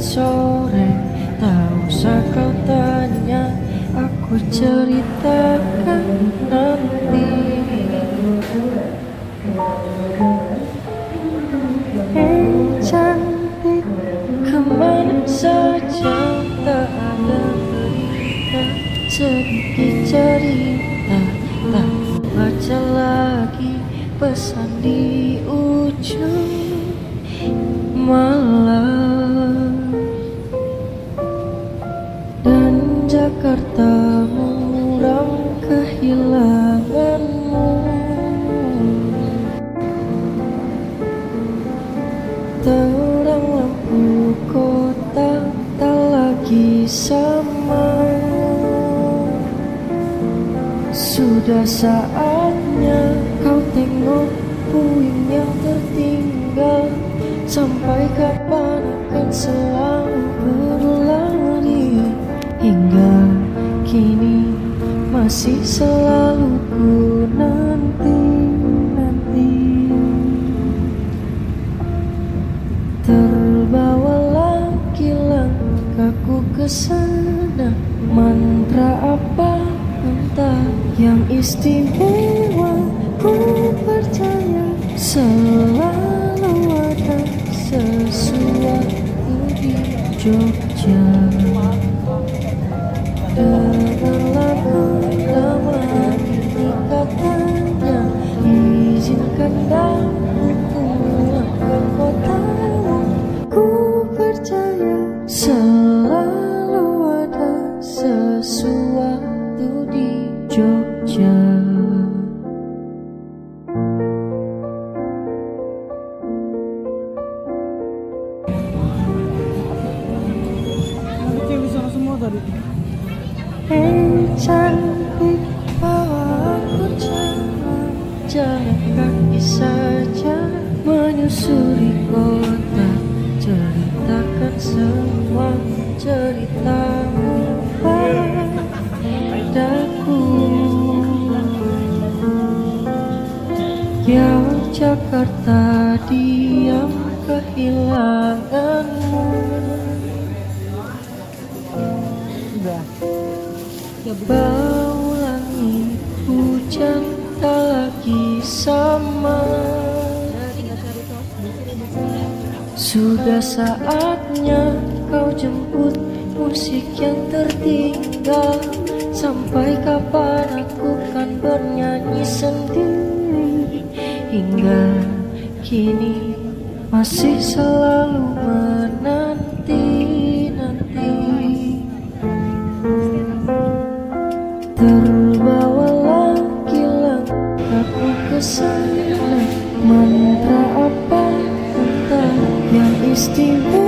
sore. Tak usah kau tanya, aku ceritakan nanti. Cantik, kemana saja tak ada berita, sedikit cerita. Tak baca lagi pesan di ujung malam. Dan Jakarta muram kehilanganmu. Terang lampu kota tak lagi sama. Sudah saatnya kau tengok puing yang tertinggal. Sampai kapan akan selalu berlari? Hingga kini masih selalu ku nanti. Terbawalah langkahku ke sana. Mantra apa entah yang istimewa, ku percaya selalu ada sesuatu di Jogja. Dengarlah pertama ini katanya, izinkan aku pulang ke kotamu. Ku percaya selalu ada sesuatu di Jogja. Hei cantik, bawa aku jalan kaki saja, menyusuri kota, ceritakan semua ceritamu padaku. Ya Jakarta, diam kehilanganmu. Bau langit hujan tak lagi sama. Sudah saatnya kau jemput musik yang tertinggal. Sampai kapan aku kan bernyanyi sendiri? Hingga kini masih selalu menanti. Terbawa lagi langkahku ke sana. Mantra apa entah yang istimewa,